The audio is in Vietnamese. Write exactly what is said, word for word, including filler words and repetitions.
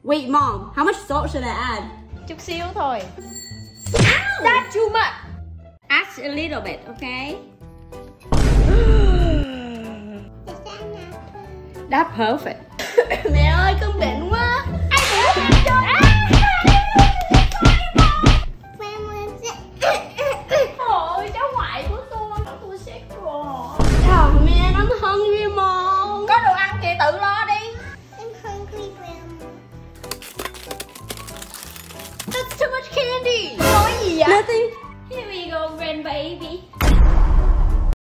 Wait, Mom, how much salt should I add? Chút xíu thôi. Ow! That's too much. Add a little bit, okay? That's perfect. Mẹ ơi, con bệnh quá. Ai để ăn cho? Ôi, cháu ngoại của tôi, tôi sẽ còn. Oh man, I'm hungry, Mom. Có đồ ăn kìa, tự lo đi. I'm hungry, Grandma. That's too much candy. Nói gì vậy? Nothing.